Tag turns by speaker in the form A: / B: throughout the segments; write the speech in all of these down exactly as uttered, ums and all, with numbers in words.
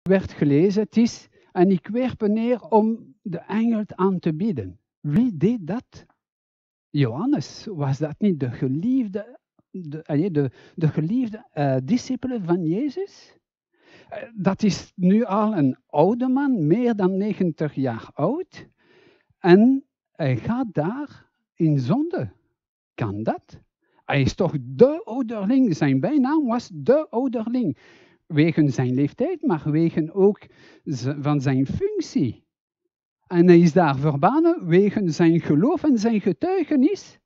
A: werd gelezen, het is, en ik werp neer om de engel aan te bidden. Wie deed dat? Johannes, was dat niet de geliefde, de, de, de geliefde uh, discipelen van Jezus? Uh, dat is nu al een oude man, meer dan negentig jaar oud. En hij gaat daar in zonde. Kan dat? Hij is toch de ouderling. Zijn bijnaam was de ouderling. Wegen zijn leeftijd, maar wegen ook van zijn functie. En hij is daar verbannen wegen zijn geloof en zijn getuigenis.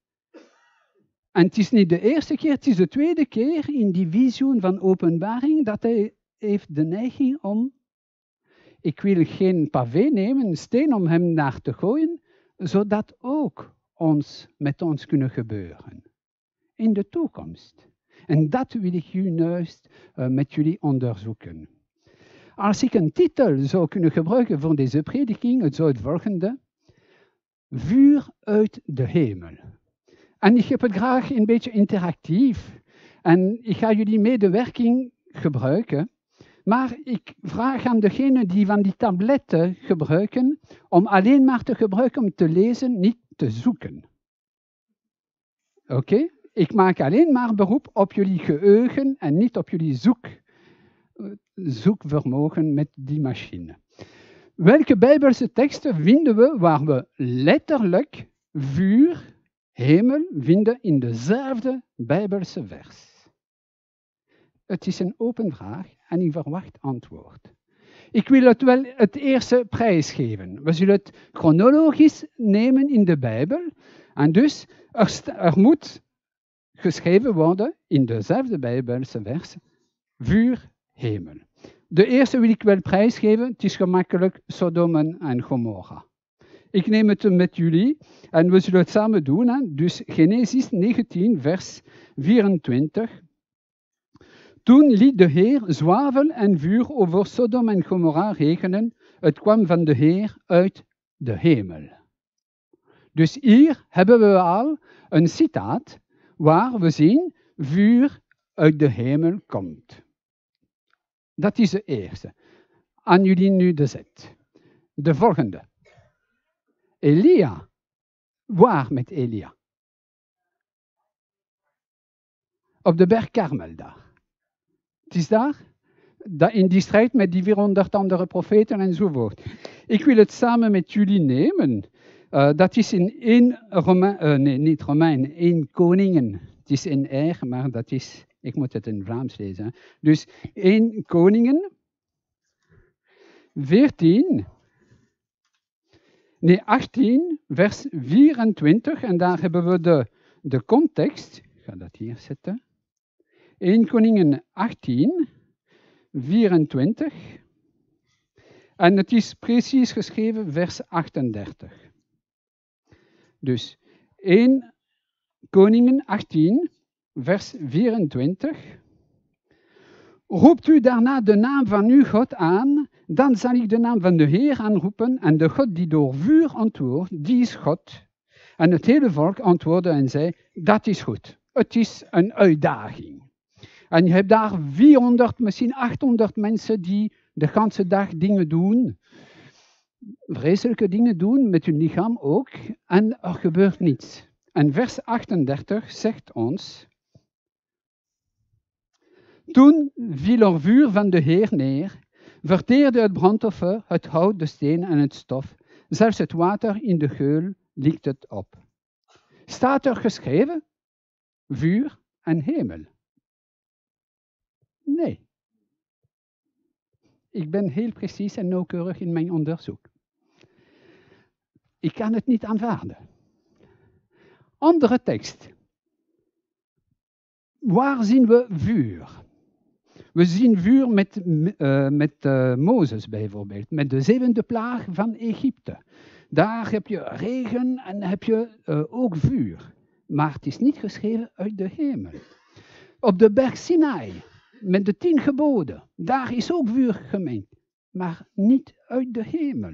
A: En het is niet de eerste keer, het is de tweede keer in die visioen van openbaring dat hij heeft de neiging om, ik wil geen pavé nemen, een steen om hem naar te gooien, zodat ook ons met ons kunnen gebeuren. In de toekomst. En dat wil ik nu juist uh, met jullie onderzoeken. Als ik een titel zou kunnen gebruiken voor deze prediking, het zou het volgende: Vuur uit de hemel. En ik heb het graag een beetje interactief. En ik ga jullie medewerking gebruiken. Maar ik vraag aan degenen die van die tabletten gebruiken, om alleen maar te gebruiken om te lezen, niet te zoeken. Oké? Okay? Ik maak alleen maar beroep op jullie geheugen en niet op jullie zoek, zoekvermogen met die machine. Welke Bijbelse teksten vinden we waar we letterlijk vuur, hemel vinden in dezelfde Bijbelse vers? Het is een open vraag en ik verwacht antwoord. Ik wil het wel het eerste prijsgeven. We zullen het chronologisch nemen in de Bijbel. En dus, er, er moet geschreven worden in dezelfde Bijbelse vers, vuur, hemel. De eerste wil ik wel prijsgeven, het is gemakkelijk Sodom en Gomorra. Ik neem het met jullie en we zullen het samen doen. Hè? Dus Genesis negentien, vers vierentwintig. Toen liet de Heer zwavel en vuur over Sodom en Gomorra regenen. Het kwam van de Heer uit de hemel. Dus hier hebben we al een citaat waar we zien vuur uit de hemel komt. Dat is de eerste. Aan jullie nu de zet. De volgende. Elia. Waar met Elia? Op de berg Karmel daar. Het is daar. In die strijd met die vierhonderd andere profeten enzovoort. Ik wil het samen met jullie nemen. Uh, dat is in één Romein, uh, nee, niet Romein, één Koningen. Het is in R, maar dat is, ik moet het in Vlaams lezen. Hè. Dus één Koningen, veertien, nee, achttien, vers vierentwintig. En daar hebben we de, de context. Ik ga dat hier zetten. één Koningen achttien, vierentwintig. En het is precies geschreven, vers achtendertig. Dus één Koningen achttien, vers vierentwintig. Roept u daarna de naam van uw God aan, dan zal ik de naam van de Heer aanroepen en de God die door vuur antwoordt, die is God. En het hele volk antwoordde en zei, dat is goed. Het is een uitdaging. En je hebt daar vierhonderd, misschien achthonderd mensen die de hele dag dingen doen. Vreselijke dingen doen, met hun lichaam ook. En er gebeurt niets. En vers achtendertig zegt ons, toen viel er vuur van de Heer neer, verteerde het brandoffer, het hout, de steen en het stof. Zelfs het water in de geul likt het op. Staat er geschreven, vuur en hemel? Nee. Ik ben heel precies en nauwkeurig in mijn onderzoek. Ik kan het niet aanvaarden. Andere tekst. Waar zien we vuur? We zien vuur met, uh, met uh, Mozes bijvoorbeeld, met de zevende plaag van Egypte. Daar heb je regen en heb je uh, ook vuur. Maar het is niet geschreven uit de hemel. Op de berg Sinai, met de tien geboden, daar is ook vuur gemengd, maar niet uit de hemel.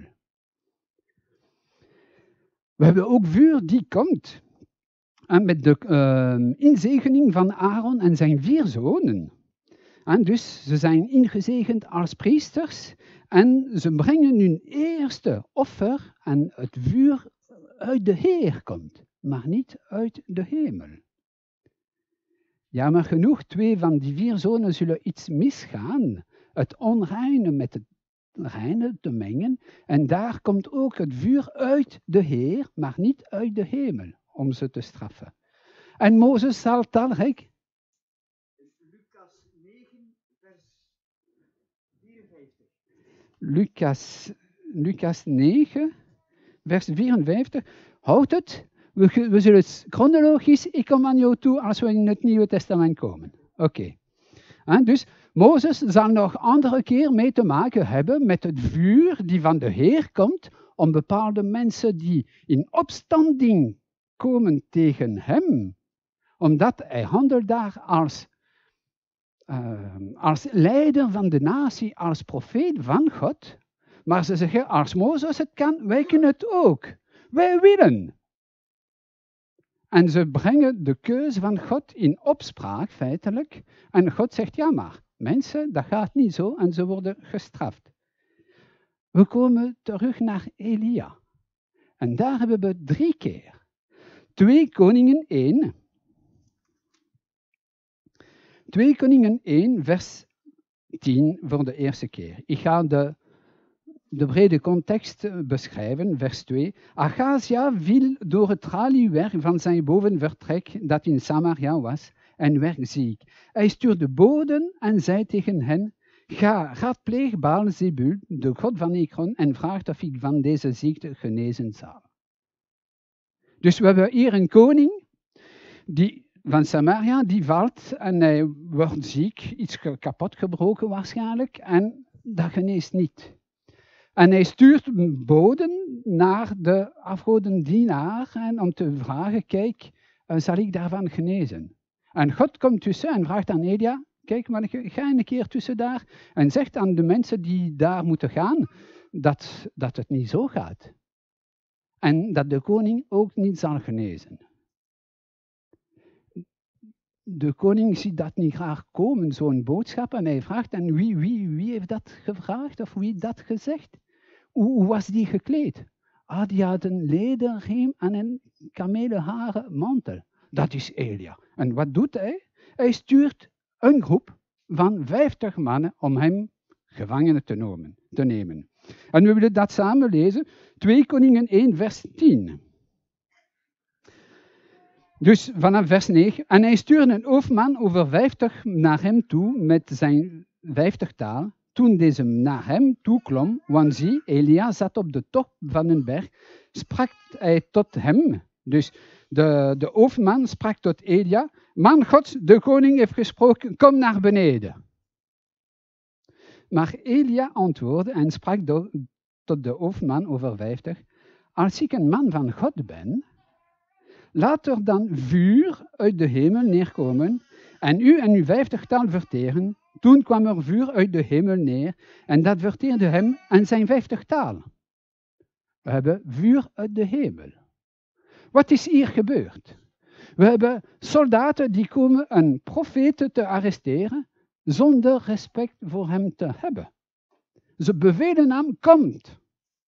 A: We hebben ook vuur die komt. En met de uh, inzegening van Aaron en zijn vier zonen. En dus ze zijn ingezegend als priesters en ze brengen hun eerste offer en het vuur uit de Heer komt, maar niet uit de hemel. Jammer genoeg, twee van die vier zonen zullen iets misgaan. Het onreine met het reine te mengen. En daar komt ook het vuur uit de Heer, maar niet uit de hemel, om ze te straffen. En Mozes zal talrijk.
B: Lucas negen, vers vierenvijftig.
A: Lucas, Lucas negen, vers vierenvijftig. Houdt het. We, we zullen het chronologisch, ik kom aan jou toe als we in het Nieuwe Testament komen. Oké. Okay. Dus Mozes zal nog andere keer mee te maken hebben met het vuur die van de Heer komt om bepaalde mensen die in opstanding komen tegen hem, omdat hij handelt daar als, uh, als leider van de natie, als profeet van God. Maar ze zeggen, als Mozes het kan, wij kunnen het ook. Wij willen. En ze brengen de keuze van God in opspraak, feitelijk. En God zegt, ja maar, mensen, dat gaat niet zo. En ze worden gestraft. We komen terug naar Elia. En daar hebben we drie keer. Twee Koningen één. Twee Koningen één, vers tien voor de eerste keer. Ik ga de, de brede context beschrijven, vers twee. Achazia viel door het traliewerk van zijn bovenvertrek dat in Samaria was en werd ziek. Hij stuurde boden en zei tegen hen, ga, raadpleeg Baal-Zebul, de god van Ekron, en vraag of ik van deze ziekte genezen zal. Dus we hebben hier een koning die, van Samaria, die valt en hij wordt ziek, iets kapot gebroken waarschijnlijk, en dat geneest niet. En hij stuurt boden naar de afgodendienaar en om te vragen, kijk, zal ik daarvan genezen? En God komt tussen en vraagt aan Elia, kijk, maar ga een keer tussen daar en zegt aan de mensen die daar moeten gaan, dat, dat het niet zo gaat. En dat de koning ook niet zal genezen. De koning ziet dat niet graag komen, zo'n boodschap, en hij vraagt, en wie, wie, wie heeft dat gevraagd of wie dat gezegd? Hoe, hoe was die gekleed? Ah, die had een lederriem en een kamelenharen mantel. Dat is Elia. En wat doet hij? Hij stuurt een groep van vijftig mannen om hem gevangenen te nemen. Te nemen. En we willen dat samen lezen. Twee Koningen één, vers tien. Dus vanaf vers negen. En hij stuurde een hoofdman over vijftig naar hem toe met zijn vijftigtaal. Toen deze naar hem toe klom, want zie, Elia zat op de top van een berg, sprak hij tot hem. Dus de, de hoofdman sprak tot Elia, man Gods, de koning heeft gesproken, kom naar beneden. Maar Elia antwoordde en sprak do, tot de hoofdman over vijftig, als ik een man van God ben, laat er dan vuur uit de hemel neerkomen en u en uw vijftigtal verteren. Toen kwam er vuur uit de hemel neer en dat verteerde hem en zijn vijftigtal. We hebben vuur uit de hemel. Wat is hier gebeurd? We hebben soldaten die komen een profeet te arresteren zonder respect voor hem te hebben. Ze bevelen hem, komt.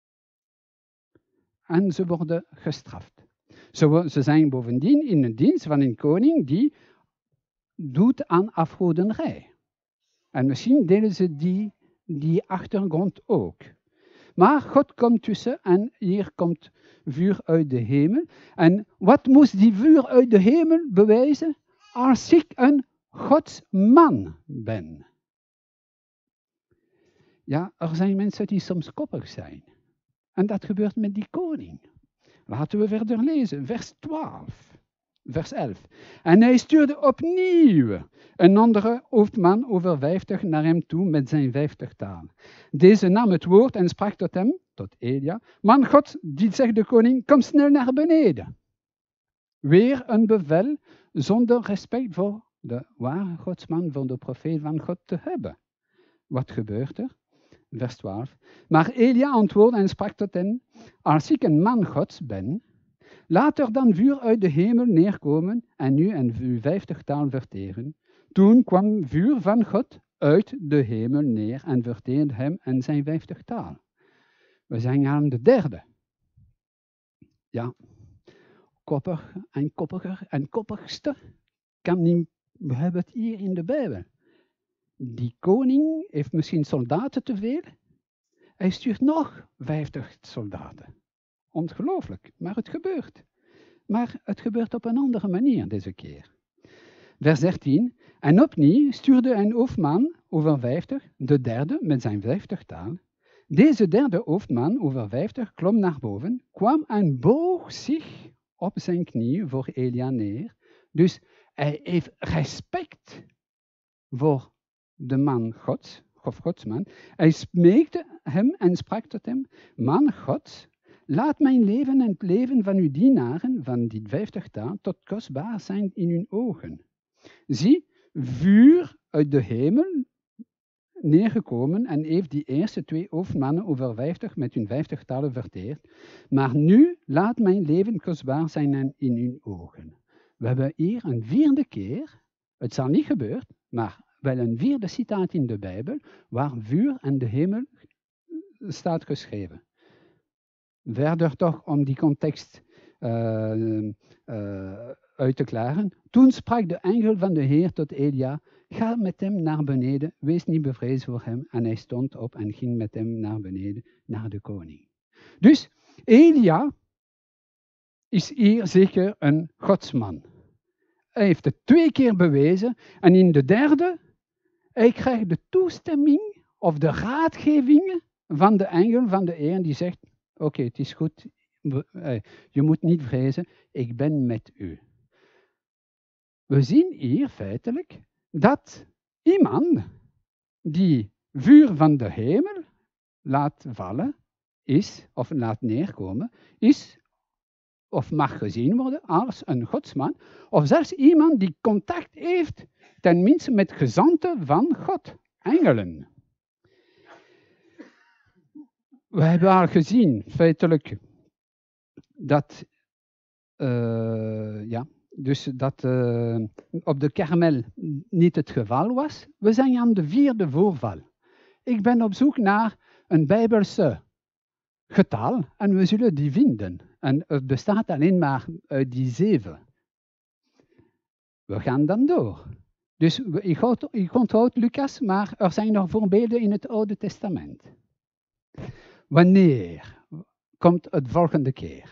A: En ze worden gestraft. Ze, ze zijn bovendien in de dienst van een koning die doet aan afgoderij. En misschien delen ze die, die achtergrond ook. Maar God komt tussen en hier komt vuur uit de hemel. En wat moest die vuur uit de hemel bewijzen? Als ik een godsman ben. Ja, er zijn mensen die soms koppig zijn. En dat gebeurt met die koning. Laten we verder lezen, vers twaalf. Vers elf. En hij stuurde opnieuw een andere hoofdman over vijftig naar hem toe met zijn vijftigtaal. Deze nam het woord en sprak tot hem, tot Elia. Man God, die zegt de koning, kom snel naar beneden. Weer een bevel zonder respect voor de ware godsman, voor de profeet van God te hebben. Wat gebeurt er? Vers twaalf. Maar Elia antwoordde en sprak tot hen, als ik een man Gods ben, laat er dan vuur uit de hemel neerkomen en u en uw vijftigtaal verteren. Toen kwam vuur van God uit de hemel neer en verteerde hem en zijn vijftigtal. We zijn aan de derde. Ja, koppig en koppiger en koppigste kan niet. We hebben het hier in de Bijbel. Die koning heeft misschien soldaten te veel. Hij stuurt nog vijftig soldaten. Ongelooflijk, maar het gebeurt. Maar het gebeurt op een andere manier deze keer. Vers dertien. En opnieuw stuurde een hoofdman over vijftig, de derde met zijn vijftigtal. Deze derde hoofdman over vijftig klom naar boven, kwam en boog zich op zijn knie voor Elia neer. Dus hij heeft respect voor de man Gods, of Godsman. Hij smeekte hem en sprak tot hem, man Gods, laat mijn leven en het leven van uw dienaren van dit vijftigtal tot kostbaar zijn in uw ogen. Zie, vuur uit de hemel neergekomen en heeft die eerste twee hoofdmannen over vijftig met hun vijftigtallen verteerd. Maar nu laat mijn leven kostbaar zijn in uw ogen. We hebben hier een vierde keer, het zal niet gebeuren, maar wel een vierde citaat in de Bijbel, waar vuur en de hemel staat geschreven. Verder toch om die context uh, uh, uit te klaren. Toen sprak de engel van de Heer tot Elia, ga met hem naar beneden, wees niet bevreesd voor hem. En hij stond op en ging met hem naar beneden, naar de koning. Dus Elia is hier zeker een godsman. Hij heeft het twee keer bewezen en in de derde, hij krijgt de toestemming of de raadgevingen van de engel van de Heer die zegt, oké, okay, het is goed, je moet niet vrezen, ik ben met u. We zien hier feitelijk dat iemand die vuur van de hemel laat vallen, is, of laat neerkomen, is of mag gezien worden als een godsman, of zelfs iemand die contact heeft, tenminste met gezanten van God, engelen. We hebben al gezien, feitelijk, dat, uh, ja, dus dat uh, op de Karmel niet het geval was. We zijn aan de vierde voorval. Ik ben op zoek naar een Bijbelse getal en we zullen die vinden. En het bestaat alleen maar uit die zeven. We gaan dan door. Dus ik onthoud Lucas, maar er zijn nog voorbeelden in het Oude Testament. Wanneer komt het volgende keer?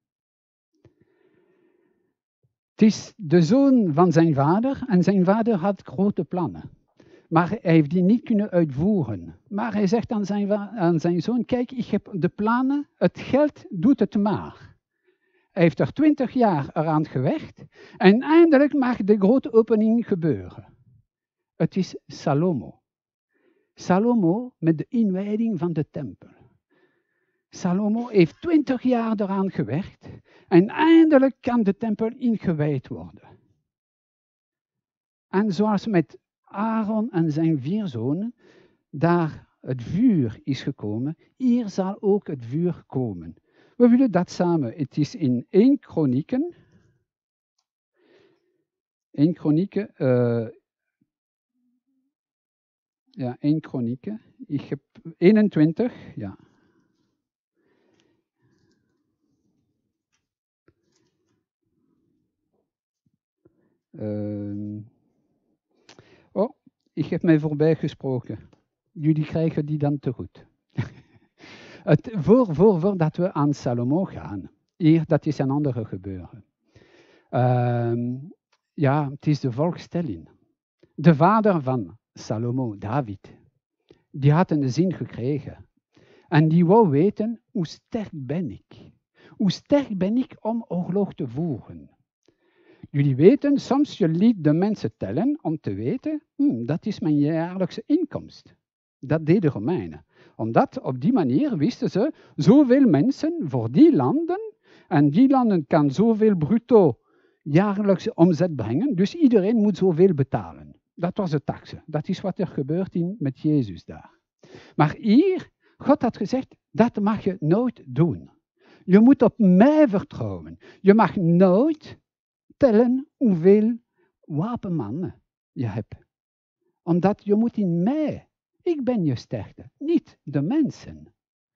A: Het is de zoon van zijn vader en zijn vader had grote plannen. Maar hij heeft die niet kunnen uitvoeren. Maar hij zegt aan zijn, aan zijn zoon, kijk, ik heb de plannen, het geld doet het maar. Hij heeft er twintig jaar eraan gewerkt en eindelijk mag de grote opening gebeuren. Het is Salomo. Salomo met de inwijding van de tempel. Salomo heeft twintig jaar eraan gewerkt en eindelijk kan de tempel ingewijd worden. En zoals met Aaron en zijn vier zonen, daar het vuur is gekomen, hier zal ook het vuur komen. We willen dat samen. Het is in één Kronieken. één Kronieken. Uh, ja, één Kronieken. Ik heb eenentwintig. Ja. Uh, oh, ik heb mij voorbij gesproken. Jullie krijgen die dan te goed. Het, voor, voor, voordat we aan Salomo gaan, hier, dat is een andere gebeuren. Uh, ja, het is de volkstelling. De vader van Salomo, David, die had een zin gekregen. En die wou weten, hoe sterk ben ik? Hoe sterk ben ik om oorlog te voeren? Jullie weten, soms je liet de mensen tellen om te weten, hmm, dat is mijn jaarlijkse inkomst. Dat deden de Romeinen. Omdat op die manier wisten ze, zoveel mensen voor die landen, en die landen kan zoveel bruto jaarlijkse omzet brengen, dus iedereen moet zoveel betalen. Dat was de taxe. Dat is wat er gebeurt in, met Jezus daar. Maar hier, God had gezegd, dat mag je nooit doen. Je moet op mij vertrouwen. Je mag nooit tellen hoeveel wapenmannen je hebt. Omdat je moet in mij. Ik ben je sterkte, niet de mensen.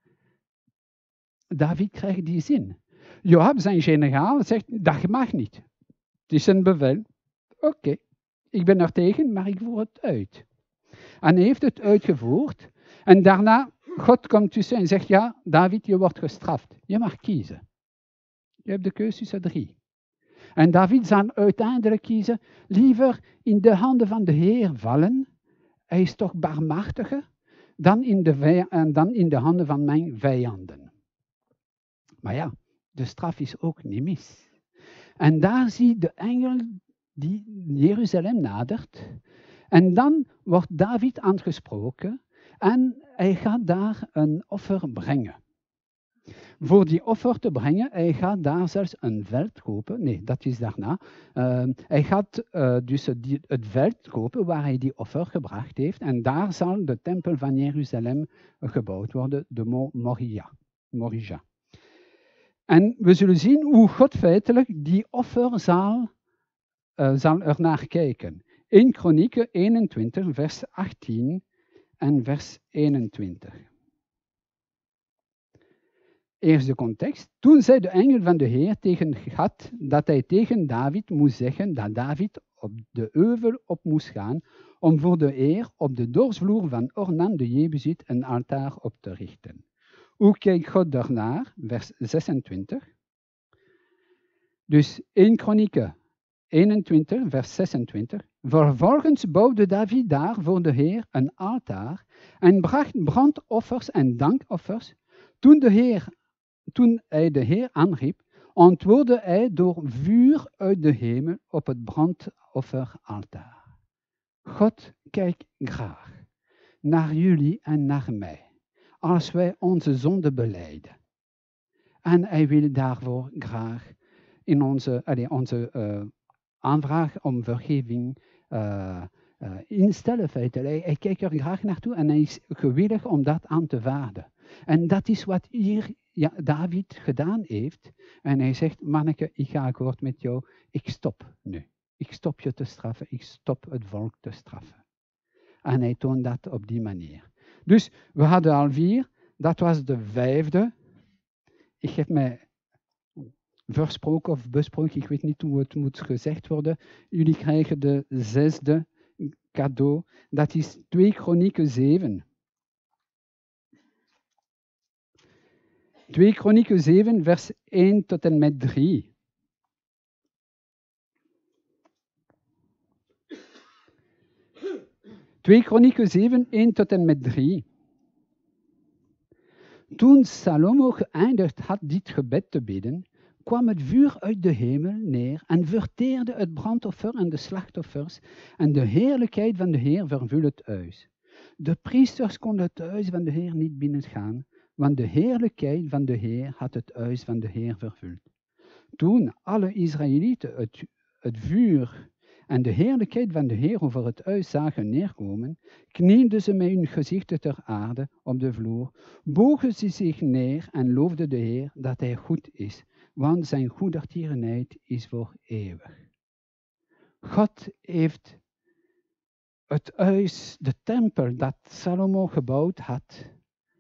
A: David krijgt die zin. Joab, zijn generaal, zegt, dat mag niet. Het is een bevel. Oké, okay. Ik ben er tegen, maar ik voer het uit. En hij heeft het uitgevoerd. En daarna, God komt tussen en zegt, ja, David, je wordt gestraft. Je mag kiezen. Je hebt de keuze tussen drie. En David zal uiteindelijk kiezen, liever in de handen van de Heer vallen. Hij is toch barmhartiger dan in de, vij- dan in de handen van mijn vijanden. Maar ja, de straf is ook niet mis. En daar zie je de engel die Jeruzalem nadert. En dan wordt David aangesproken en hij gaat daar een offer brengen. Voor die offer te brengen, hij gaat daar zelfs een veld kopen. Nee, dat is daarna. Uh, hij gaat uh, dus die, het veld kopen waar hij die offer gebracht heeft. En daar zal de tempel van Jeruzalem gebouwd worden, de Moria. Moria. En we zullen zien hoe God feitelijk die offer zal, uh, zal er naar kijken. In Kronieken eenentwintig, vers achttien en vers eenentwintig. Eerst de context. Toen zei de engel van de Heer tegen Gad dat hij tegen David moest zeggen dat David op de heuvel op moest gaan om voor de Heer op de dorsvloer van Ornan de Jebusiet een altaar op te richten. Hoe kijkt God daarnaar? Vers zesentwintig. Dus in Kronieken eenentwintig, vers zesentwintig. Vervolgens bouwde David daar voor de Heer een altaar en bracht brandoffers en dankoffers. Toen, de Heer, toen hij de Heer aanriep, antwoordde hij door vuur uit de hemel op het brandofferaltaar. God kijkt graag naar jullie en naar mij, als wij onze zonde belijden. En hij wil daarvoor graag in onze, allez, onze uh, aanvraag om vergeving uh, uh, instellen. Feitelijk. Hij kijkt er graag naartoe en hij is gewillig om dat aan te vaarden. En dat is wat hier ja, David gedaan heeft. En hij zegt, manneke, ik ga akkoord met jou, ik stop nu. Ik stop je te straffen, ik stop het volk te straffen. En hij toont dat op die manier. Dus we hadden al vier, dat was de vijfde. Ik heb mij versproken of besproken, ik weet niet hoe het moet gezegd worden. Jullie krijgen de zesde cadeau, dat is twee Kronieken zeven. twee Kronieken zeven, vers één tot en met drie. twee Kronieken zeven, één tot en met drie. Toen Salomo geëindigd had dit gebed te bidden, kwam het vuur uit de hemel neer en verteerde het brandoffer en de slachtoffers en de heerlijkheid van de Heer vervulde het huis. De priesters konden het huis van de Heer niet binnengaan, want de heerlijkheid van de Heer had het huis van de Heer vervuld. Toen alle Israëlieten het, het vuur en de heerlijkheid van de Heer over het huis zagen neerkomen, knielden ze met hun gezichten ter aarde op de vloer, bogen ze zich neer en loofden de Heer dat Hij goed is, want zijn goedertierenheid is voor eeuwig. God heeft het huis, de tempel dat Salomo gebouwd had,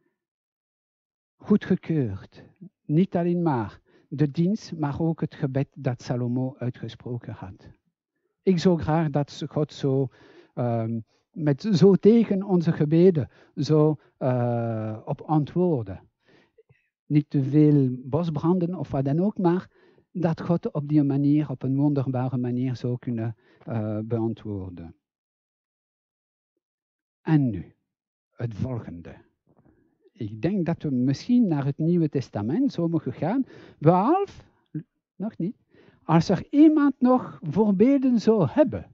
A: goedgekeurd. Niet alleen maar de dienst, maar ook het gebed dat Salomo uitgesproken had. Ik zou graag dat God zo, um, met zo tegen onze gebeden zo uh, op antwoorden. Niet te veel bosbranden of wat dan ook, maar dat God op die manier, op een wonderbare manier zou kunnen uh, beantwoorden. En nu, het volgende. Ik denk dat we misschien naar het Nieuwe Testament zo mogen gaan, behalve, nog niet, als er iemand nog voorbeelden zou hebben.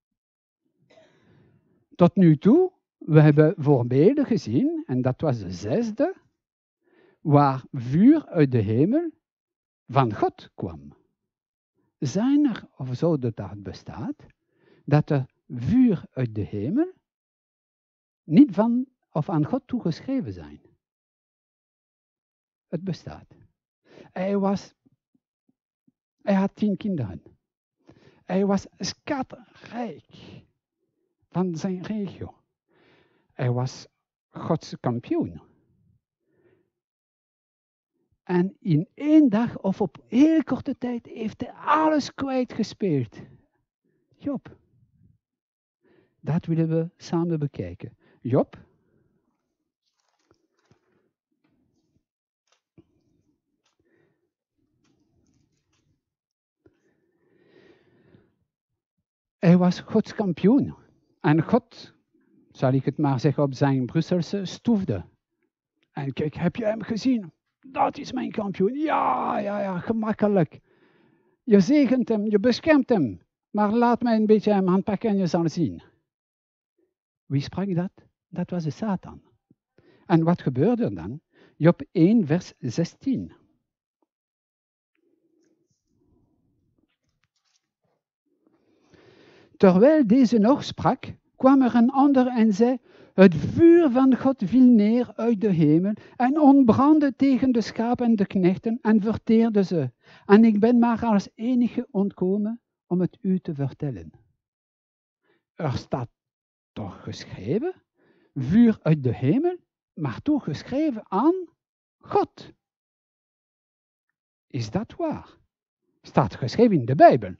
A: Tot nu toe, we hebben voorbeelden gezien, en dat was de zesde, waar vuur uit de hemel van God kwam. Zijn er, of zo dat dat bestaat, dat er vuur uit de hemel niet van of aan God toegeschreven zijn? Het bestaat. Hij was, hij had tien kinderen. Hij was schatrijk. van zijn regio. Hij was Gods kampioen. En in één dag of op heel korte tijd heeft hij alles kwijtgespeeld. Job. Dat willen we samen bekijken. Job. Hij was Gods kampioen. En God, zal ik het maar zeggen, op zijn Brusselse stoefde. En kijk, heb je hem gezien? Dat is mijn kampioen. Ja, ja, ja, gemakkelijk. Je zegent hem, je beschermt hem. Maar laat mij een beetje hem handpakken en je zal zien. Wie sprak dat? Dat was de Satan. En wat gebeurde er dan? Job één, vers zestien. Terwijl deze nog sprak, kwam er een ander en zei: het vuur van God viel neer uit de hemel en ontbrandde tegen de schapen en de knechten en verteerde ze. En ik ben maar als enige ontkomen om het u te vertellen. Er staat toch geschreven, vuur uit de hemel, maar toch geschreven aan God. Is dat waar? Staat geschreven in de Bijbel.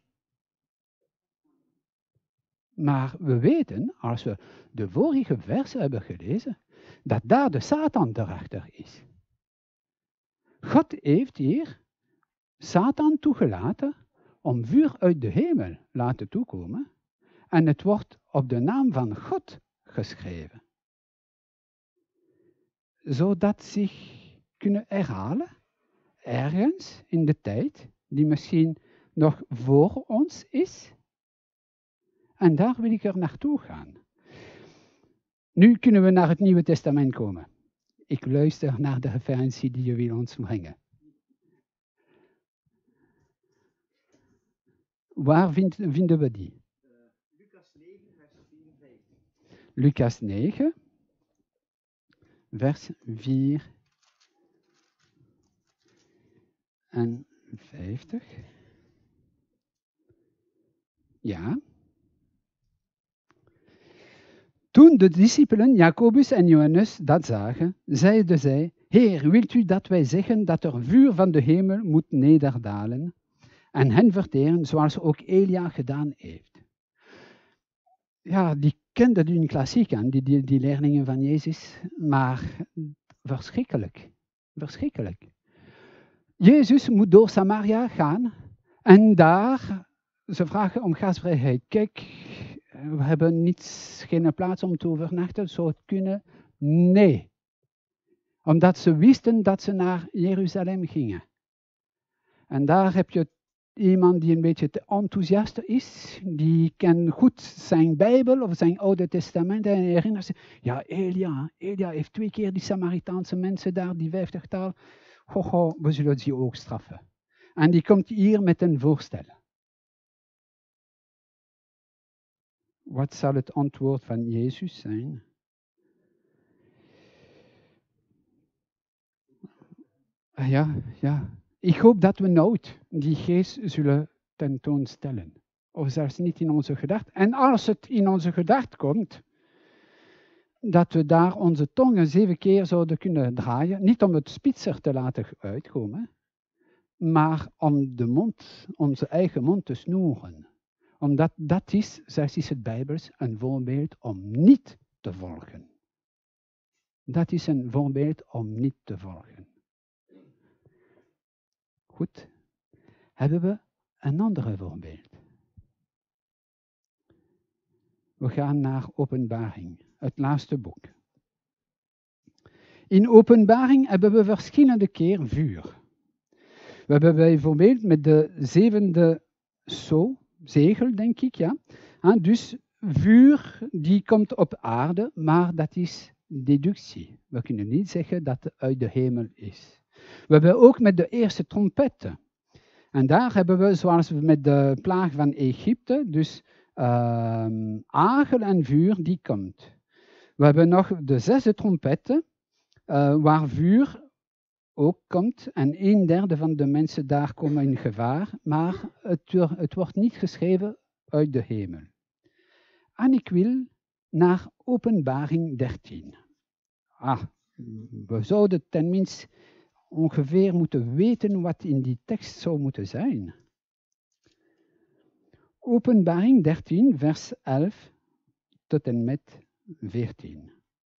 A: Maar we weten, als we de vorige versen hebben gelezen, dat daar de Satan erachter is. God heeft hier Satan toegelaten om vuur uit de hemel laten toekomen en het wordt op de naam van God geschreven. Zodat zich kunnen herhalen ergens in de tijd die misschien nog voor ons is. En daar wil ik er naartoe gaan. Nu kunnen we naar het Nieuwe Testament komen. Ik luister naar de referentie die je wil ons brengen. Waar vind, vinden we die?
B: Uh, Lucas negen, vers vierenvijftig.
A: Lucas negen, vers vier en vijftig. Ja. Toen de discipelen Jacobus en Johannes dat zagen, zeiden zij: Heer, wilt u dat wij zeggen dat er vuur van de hemel moet nederdalen en hen verteren, zoals ook Elia gedaan heeft? Ja, die kenden hun klassiek aan, die, die, die leerlingen van Jezus, maar verschrikkelijk, verschrikkelijk. Jezus moet door Samaria gaan en daar, ze vragen om gastvrijheid. Kijk, we hebben niets, geen plaats om te overnachten, zou het kunnen? Nee. Omdat ze wisten dat ze naar Jeruzalem gingen. En daar heb je iemand die een beetje te enthousiast is, die kent goed zijn Bijbel of zijn Oude Testament en herinnert zich, ja, Elia, Elia heeft twee keer die Samaritaanse mensen daar, die vijftigtal, ho, ho, we zullen die ook straffen. En die komt hier met een voorstel. Wat zal het antwoord van Jezus zijn? Ja, ja. Ik hoop dat we nooit die geest zullen tentoonstellen. Of zelfs niet in onze gedachten. En als het in onze gedachten komt, dat we daar onze tongen zeven keer zouden kunnen draaien. Niet om het spitser te laten uitkomen, maar om de mond, onze eigen mond te snoeren. Omdat dat is, zelfs is het Bijbels, een voorbeeld om niet te volgen. Dat is een voorbeeld om niet te volgen. Goed. Hebben we een andere voorbeeld. We gaan naar Openbaring, het laatste boek. In Openbaring hebben we verschillende keer vuur. We hebben bijvoorbeeld met de zevende zo, zegel, denk ik, ja. En dus vuur die komt op aarde, maar dat is deductie. We kunnen niet zeggen dat het uit de hemel is. We hebben ook met de eerste trompetten. En daar hebben we, zoals we met de plaag van Egypte, dus uh, hagel en vuur die komt. We hebben nog de zesde trompetten, uh, waar vuur ook komt. En een derde van de mensen daar komen in gevaar, maar het, het wordt niet geschreven uit de hemel. En ik wil naar Openbaring dertien. Ah, we zouden tenminste ongeveer moeten weten wat in die tekst zou moeten zijn. Openbaring dertien, vers elf tot en met veertien.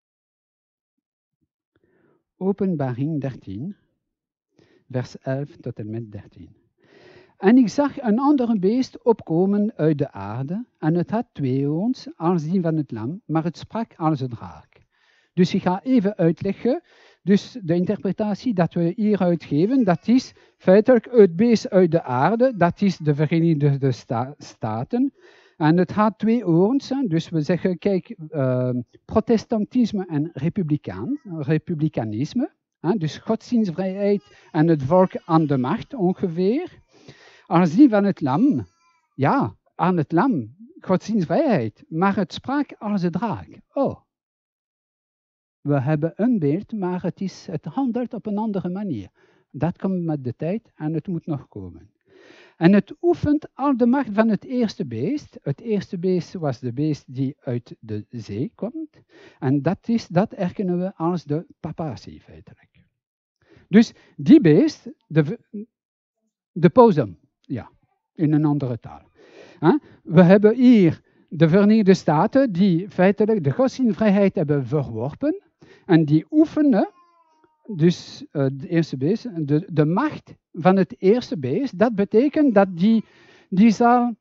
A: Openbaring dertien, vers elf tot en met dertien. En ik zag een andere beest opkomen uit de aarde, en het had twee hoorns als die van het lam, maar het sprak als een draak. Dus ik ga even uitleggen. Dus de interpretatie dat we hieruit geven, dat is feitelijk het beest uit de aarde, dat is de Verenigde Sta- Staten. En het had twee hoorns, dus we zeggen, kijk, uh, protestantisme en republikaan, republikanisme. Hè, dus godsdienstvrijheid en het volk aan de macht ongeveer. Als die van het lam, ja, aan het lam, godsdienstvrijheid, maar het sprak als een draak. Oh. We hebben een beeld, maar het, is, het handelt op een andere manier. Dat komt met de tijd en het moet nog komen. En het oefent al de macht van het eerste beest. Het eerste beest was de beest die uit de zee komt. En dat, is, dat erkennen we als de papatie feitelijk. Dus die beest, de, de posum, ja, in een andere taal. We hebben hier de Verenigde Staten die feitelijk de godsdienstvrijheid hebben verworpen. En die oefenen, dus uh, de eerste beest, de, de macht van het eerste beest. Dat betekent dat die, die zal,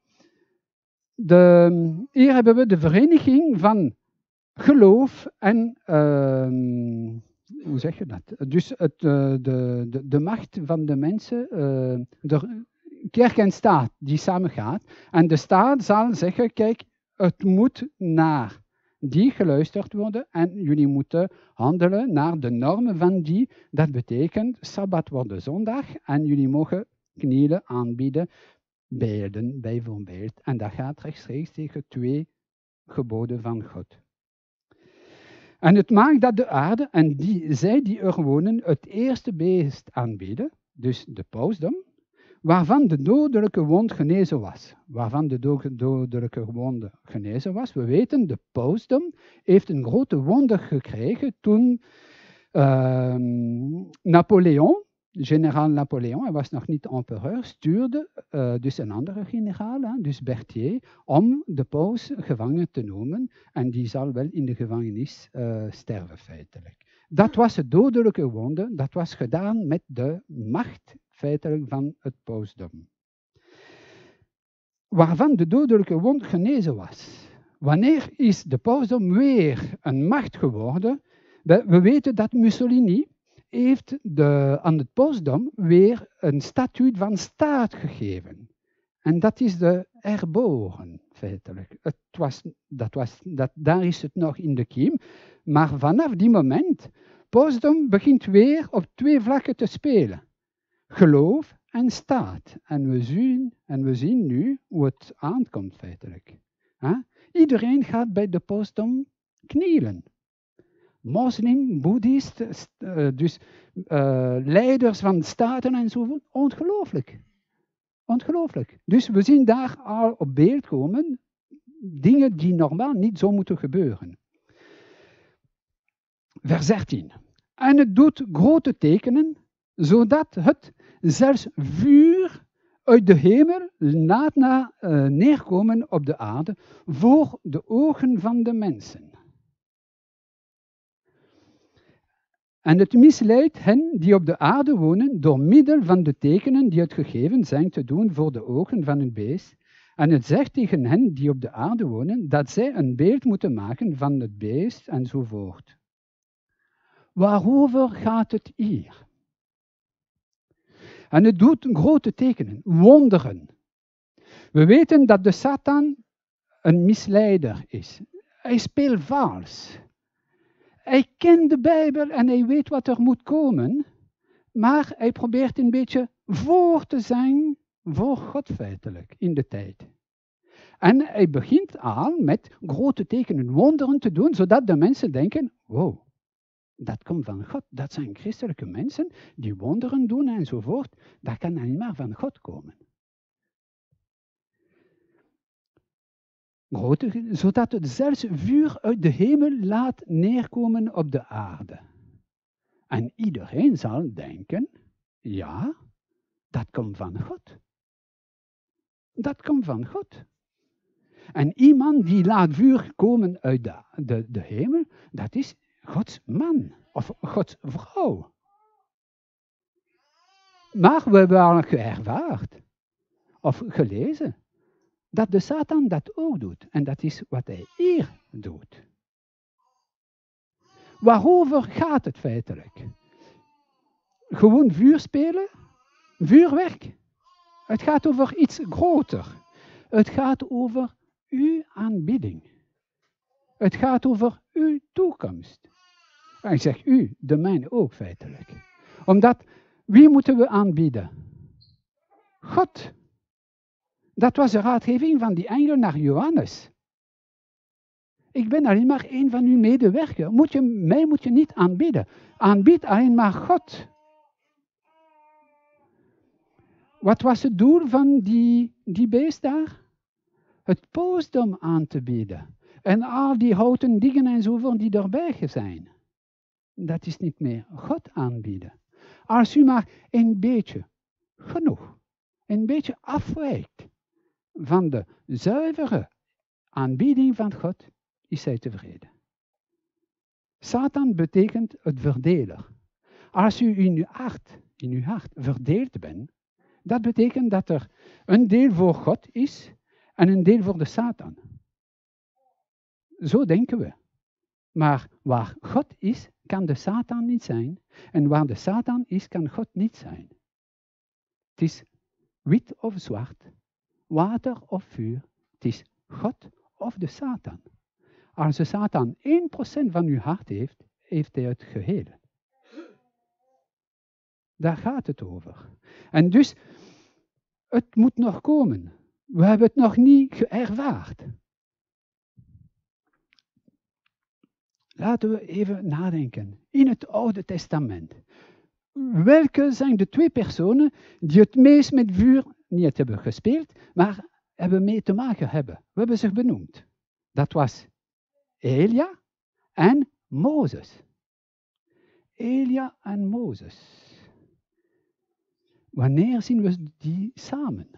A: de, hier hebben we de vereniging van geloof en, uh, hoe zeg je dat? Dus het, uh, de, de, de macht van de mensen, uh, de kerk en staat die samengaat. En de staat zal zeggen, kijk, het moet naar die geluisterd worden en jullie moeten handelen naar de normen van die. Dat betekent, Sabbat wordt de zondag en jullie mogen knielen aanbieden, beelden bijvoorbeeld. En dat gaat rechtstreeks tegen twee geboden van God. En het maakt dat de aarde en die, zij die er wonen het eerste beest aanbieden, dus de pausdom, waarvan de dodelijke wond genezen was. Waarvan de dodelijke wond genezen was. We weten, de pausdom heeft een grote wonde gekregen toen uh, Napoleon, generaal Napoleon, hij was nog niet empereur, stuurde uh, dus een andere generaal, hè, dus Berthier, om de paus gevangen te nemen. En die zal wel in de gevangenis uh, sterven feitelijk. Dat was het dodelijke wonde, dat was gedaan met de macht feitelijk van het pausdom. Waarvan de dodelijke wond genezen was. Wanneer is de pausdom weer een macht geworden? We, we weten dat Mussolini heeft de, aan het pausdom weer een statuut van staat gegeven. En dat is de erboren, feitelijk. Het was, dat was, dat, daar is het nog in de kiem. Maar vanaf die moment, pausdom begint weer op twee vlakken te spelen. Geloof en staat. En we zien, en we zien nu hoe het aankomt feitelijk. Huh? Iedereen gaat bij de pausdom knielen. Moslim, boeddhist, uh, dus uh, leiders van staten en zo. Ongelooflijk. Ongelooflijk. Dus we zien daar al op beeld komen dingen die normaal niet zo moeten gebeuren. Vers dertien. En het doet grote tekenen, zodat het zelfs vuur uit de hemel laat na, uh, neerkomen op de aarde voor de ogen van de mensen. En het misleidt hen die op de aarde wonen door middel van de tekenen die het gegeven zijn te doen voor de ogen van het beest. En het zegt tegen hen die op de aarde wonen dat zij een beeld moeten maken van het beest enzovoort. Waarover gaat het hier? En het doet grote tekenen, wonderen. We weten dat de Satan een misleider is. Hij speelt vals. Hij kent de Bijbel en hij weet wat er moet komen, maar hij probeert een beetje voor te zijn voor God feitelijk in de tijd. En hij begint al met grote tekenen, wonderen te doen, zodat de mensen denken, wow, dat komt van God. Dat zijn christelijke mensen die wonderen doen enzovoort. Dat kan alleen maar van God komen. groter, zodat het zelfs vuur uit de hemel laat neerkomen op de aarde. En iedereen zal denken, ja, dat komt van God. Dat komt van God. En iemand die laat vuur komen uit de, de, de hemel, dat is Gods man of Gods vrouw. Maar we hebben al geërvaard of gelezen dat de Satan dat ook doet. En dat is wat hij hier doet. Waarover gaat het feitelijk? Gewoon vuur spelen? Vuurwerk? Het gaat over iets groter. Het gaat over uw aanbidding. Het gaat over uw toekomst. En ik zeg u, de mijne ook feitelijk. Omdat, wie moeten we aanbieden? God. Dat was de raadgeving van die engel naar Johannes. Ik ben alleen maar een van uw medewerkers. Moet je, mij moet je niet aanbidden. Aanbid alleen maar God. Wat was het doel van die, die beest daar? Het pausdom aan te bieden. En al die houten dingen en zoveel die erbij zijn. Dat is niet meer God aanbieden. Als u maar een beetje, genoeg, een beetje afwijkt van de zuivere aanbieding van God, is hij tevreden. Satan betekent het verdeler. Als u in uw hart, in uw hart verdeeld bent, dat betekent dat er een deel voor God is en een deel voor de Satan. Zo denken we. Maar waar God is, kan de Satan niet zijn. En waar de Satan is, kan God niet zijn. Het is wit of zwart, water of vuur. Het is God of de Satan. Als de Satan één procent van uw hart heeft, heeft hij het geheel. Daar gaat het over. En dus, het moet nog komen. We hebben het nog niet geërvaard. Laten we even nadenken. In het Oude Testament. Welke zijn de twee personen die het meest met vuur niet hebben gespeeld, maar hebben mee te maken hebben? We hebben ze benoemd. Dat was Elia en Mozes. Elia en Mozes. Wanneer zien we die samen?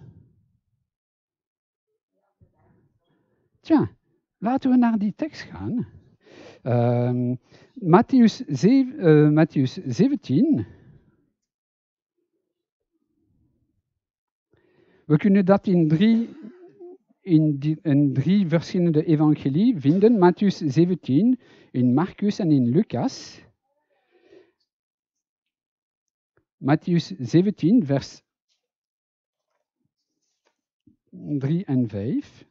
A: Tja, laten we naar die tekst gaan. Uh, Mattheüs, zeven, uh, Mattheüs zeventien. We kunnen dat in drie, in, die, in drie verschillende evangelieën vinden. Mattheüs zeventien, in Marcus en in Lucas. Mattheüs zeventien, vers drie en vijf.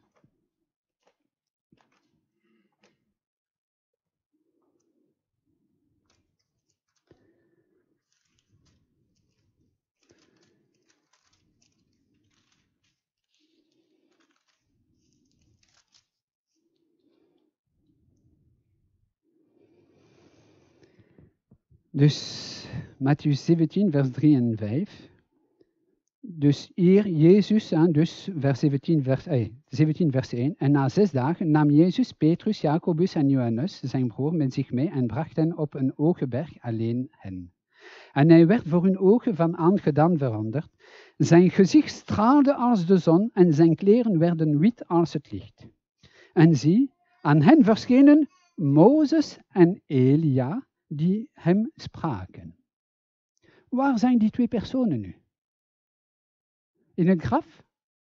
A: Dus Mattheüs zeventien, vers drie en vijf. Dus hier Jezus, dus vers zeventien, vers, eh, zeventien, vers één. En na zes dagen nam Jezus Petrus, Jacobus en Johannes, zijn broer, met zich mee en bracht hen op een hoge berg alleen hen. En hij werd voor hun ogen van aangedaan veranderd. Zijn gezicht straalde als de zon en zijn kleren werden wit als het licht. En zie, aan hen verschenen Mozes en Elia, die hem spraken. Waar zijn die twee personen nu? In het graf?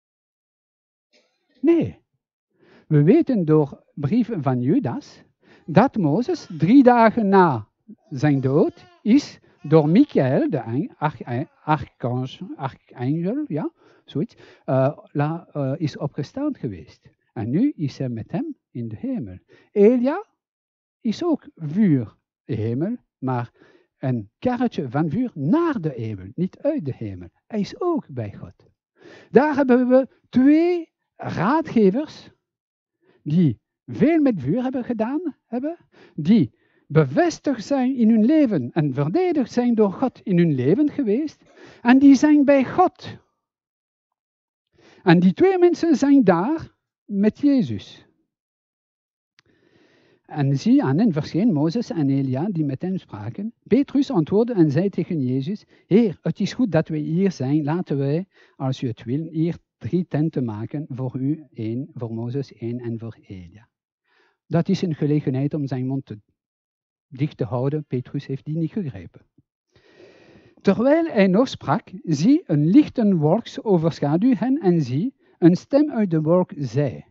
A: Nee. We weten door brieven van Judas dat Mozes drie dagen na zijn dood is door Michael, de archangel, ja, zoiets, uh, la, uh, is opgestaan geweest. En nu is hij met hem in de hemel. Elia is ook vuur, de hemel, maar een karretje van vuur naar de hemel, niet uit de hemel. Hij is ook bij God. Daar hebben we twee raadgevers die veel met vuur hebben gedaan, hebben, die bevestigd zijn in hun leven en verdedigd zijn door God in hun leven geweest, en die zijn bij God. En die twee mensen zijn daar met Jezus. En zie, aan hen verscheen Mozes en Elia die met hem spraken. Petrus antwoordde en zei tegen Jezus, Heer, het is goed dat wij hier zijn. Laten wij, als u het wil, hier drie tenten maken. Voor u één, voor Mozes één en voor Elia. Dat is een gelegenheid om zijn mond te, dicht te houden. Petrus heeft die niet gegrepen. Terwijl hij nog sprak, zie, een lichte wolk overschaduwde hen en zie, een stem uit de wolk zei.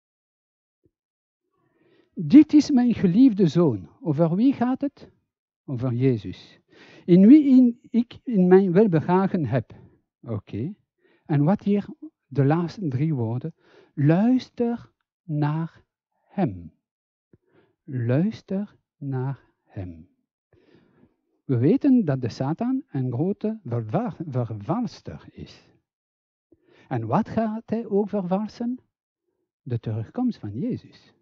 A: Dit is mijn geliefde zoon. Over wie gaat het? Over Jezus. In wie in, ik in mijn welbehagen heb. Oké. Okay. En wat hier de laatste drie woorden. Luister naar hem. Luister naar hem. We weten dat de Satan een grote verwa- vervalster is. En wat gaat hij ook vervalsen? De terugkomst van Jezus.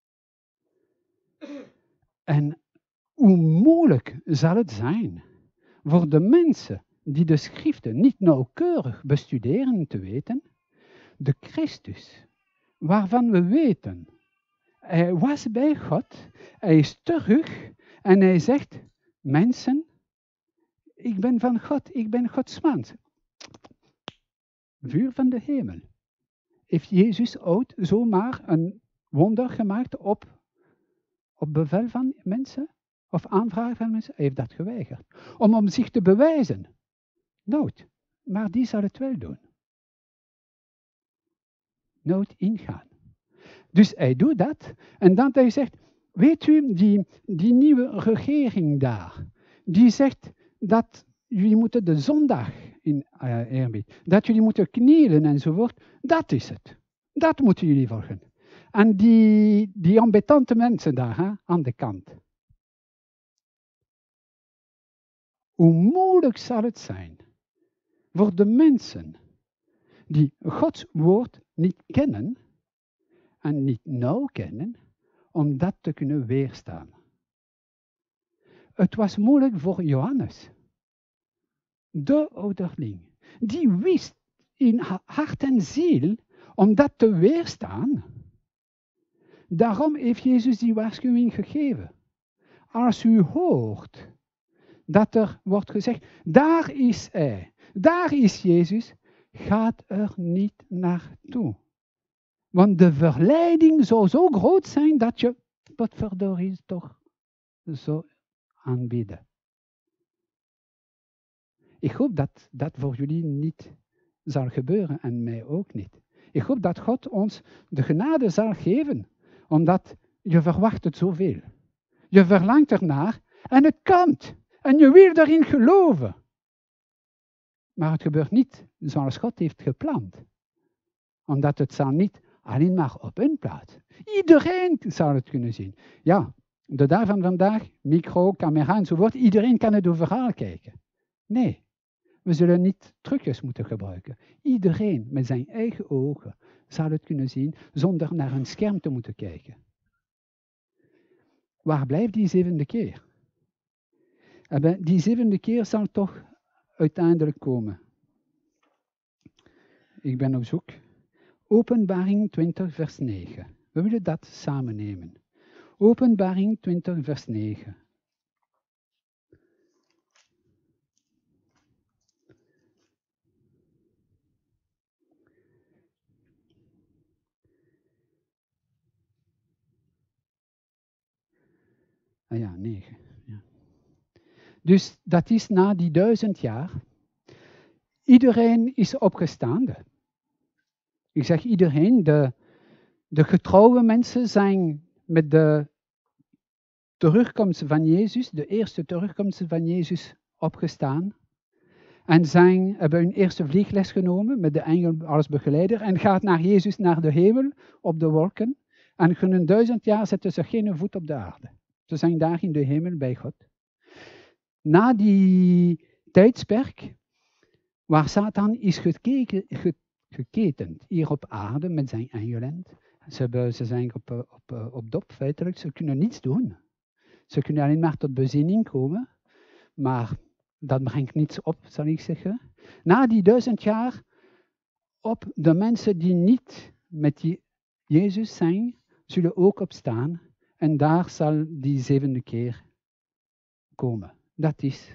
A: En hoe moeilijk zal het zijn voor de mensen die de schriften niet nauwkeurig bestuderen te weten, de Christus, waarvan we weten, hij was bij God, hij is terug en hij zegt, mensen, ik ben van God, ik ben Gods man. Vuur van de hemel. Heeft Jezus ooit zomaar een wonder gemaakt op Op bevel van mensen? Of aanvraag van mensen? Hij heeft dat geweigerd. Om, om zich te bewijzen. Nooit. Maar die zal het wel doen. Nooit ingaan. Dus hij doet dat. En dan hij zegt, weet u, die, die nieuwe regering daar, die zegt dat jullie moeten de zondag in uh, eerbied, dat jullie moeten knielen enzovoort. Dat is het. Dat moeten jullie volgen. En die, die ambetante mensen daar, hè, aan de kant. Hoe moeilijk zal het zijn voor de mensen die Gods woord niet kennen en niet nauw kennen, om dat te kunnen weerstaan. Het was moeilijk voor Johannes, de ouderling. Die wist in hart en ziel om dat te weerstaan. Daarom heeft Jezus die waarschuwing gegeven. Als u hoort dat er wordt gezegd, daar is hij, daar is Jezus, gaat er niet naartoe. Want de verleiding zou zo groot zijn dat je, wat verdorie toch, zo aanbieden. Ik hoop dat dat voor jullie niet zal gebeuren en mij ook niet. Ik hoop dat God ons de genade zal geven, omdat je verwacht het zoveel. Je verlangt ernaar en het komt. En je wil daarin geloven. Maar het gebeurt niet zoals God heeft gepland. Omdat het zal niet alleen maar op één plaats. Iedereen zal het kunnen zien. Ja, de dag van vandaag, micro, camera enzovoort, iedereen kan het overal kijken. Nee, we zullen niet trucjes moeten gebruiken. Iedereen met zijn eigen ogen zal het kunnen zien zonder naar een scherm te moeten kijken. Waar blijft die zevende keer? Die zevende keer zal toch uiteindelijk komen. Ik ben op zoek. Openbaring twintig vers negen. We willen dat samen nemen. Openbaring twintig vers negen. Ah ja, negen. Ja. Dus dat is na die duizend jaar. Iedereen is opgestaan. Ik zeg iedereen, de, de getrouwe mensen zijn met de terugkomst van Jezus, de eerste terugkomst van Jezus, opgestaan. En zijn, hebben hun eerste vliegles genomen met de engel als begeleider en gaat naar Jezus naar de hemel op de wolken. En hun duizend jaar zetten ze geen voet op de aarde. Ze zijn daar in de hemel bij God. Na die tijdsperk, waar Satan is gekeken, geketend hier op aarde met zijn engelen. Ze, hebben, ze zijn op, op, op dop feitelijk, ze kunnen niets doen. Ze kunnen alleen maar tot bezinning komen, maar dat brengt niets op, zal ik zeggen. Na die duizend jaar op de mensen die niet met die Jezus zijn, zullen ook opstaan En daar zal die zevende keer komen. Dat is...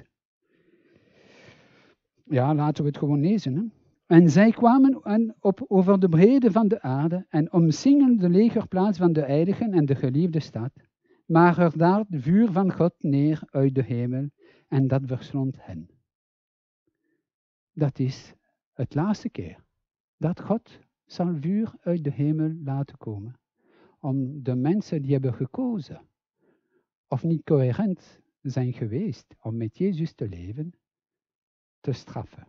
A: Ja, laten we het gewoon lezen. Hè? En zij kwamen op over de breedte van de aarde en omsingelden de legerplaats van de heiligen en de geliefde stad. Maar er daalt vuur van God neer uit de hemel en dat verslond hen. Dat is het laatste keer dat God zal vuur uit de hemel laten komen. Om de mensen die hebben gekozen of niet coherent zijn geweest om met Jezus te leven, te straffen.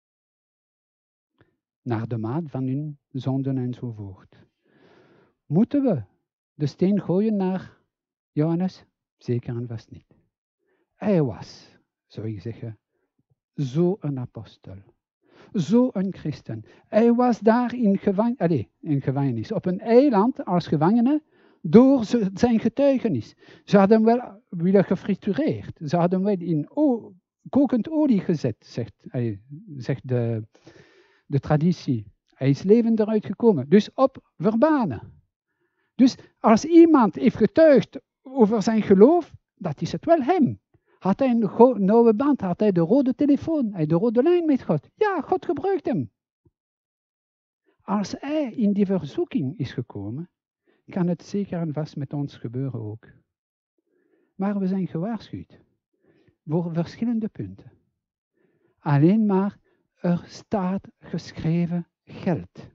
A: Naar de maat van hun zonden enzovoort. Moeten we de steen gooien naar Johannes? Zeker en vast niet. Hij was, zou ik zeggen, zo'n apostel. Zo'n christen. Hij was daar in, gevan- allez, in gevangenis, op een eiland als gevangene, door zijn getuigenis. Ze hadden wel willen gefritureerd. Ze hadden wel in o- kokend olie gezet, zegt, allez, zegt de, de traditie. Hij is levend eruit gekomen. Dus op verbanen. Dus als iemand heeft getuigd over zijn geloof, dat is het wel hem. Had hij een nauwe band, had hij de rode telefoon, hij de rode lijn met God. Ja, God gebruikt hem. Als hij in die verzoeking is gekomen, kan het zeker en vast met ons gebeuren ook. Maar we zijn gewaarschuwd voor verschillende punten. Alleen maar, er staat geschreven geld.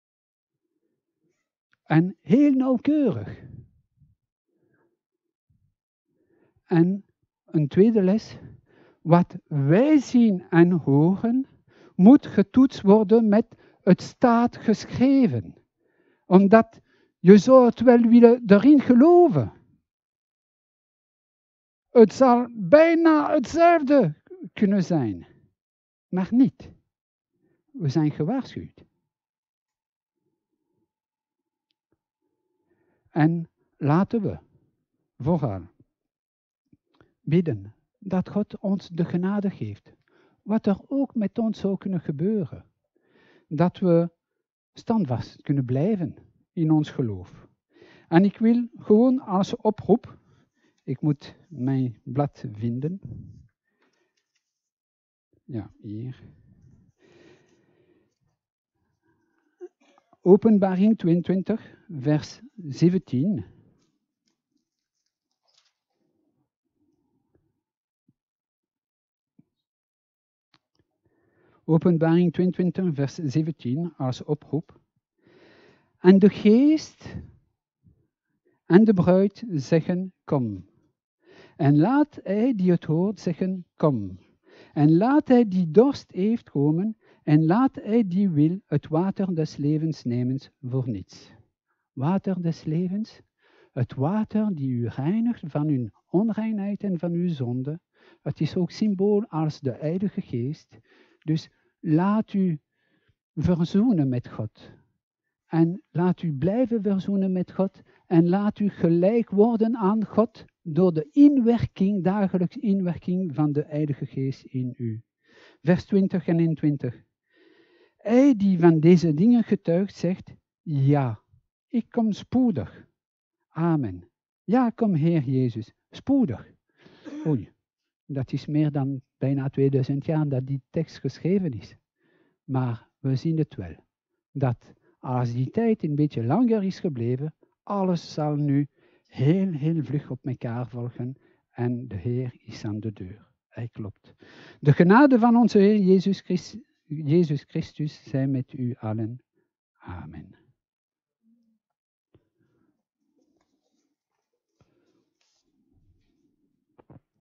A: En heel nauwkeurig. En een tweede les, wat wij zien en horen, moet getoetst worden met het staat geschreven. Omdat je zou het wel willen erin geloven. Het zal bijna hetzelfde kunnen zijn, maar niet. We zijn gewaarschuwd. En laten we vooral bidden dat God ons de genade geeft. Wat er ook met ons zou kunnen gebeuren. Dat we standvast kunnen blijven in ons geloof. En ik wil gewoon als oproep, ik moet mijn blad vinden. Ja, hier. Openbaring tweeëntwintig, vers zeventien. Openbaring tweeëntwintig, vers zeventien als oproep. En de geest en de bruid zeggen, kom. En laat hij die het hoort zeggen, kom. En laat hij die dorst heeft komen, en laat hij die wil het water des levens nemen voor niets. Water des levens, het water die u reinigt van uw onreinheid en van uw zonde. Het is ook symbool als de Heilige Geest. Dus laat u verzoenen met God. En laat u blijven verzoenen met God. En laat u gelijk worden aan God door de inwerking, dagelijks inwerking van de Heilige Geest in u. Vers twintig en eenentwintig. Hij die van deze dingen getuigt zegt, ja, ik kom spoedig. Amen. Ja, kom Heer Jezus, spoedig. Oei, dat is meer dan bijna tweeduizend jaar dat die tekst geschreven is. Maar we zien het wel. Dat als die tijd een beetje langer is gebleven, alles zal nu heel, heel vlug op elkaar volgen. En de Heer is aan de deur. Hij klopt. De genade van onze Heer Jezus Christus, Jezus Christus zij met u allen. Amen.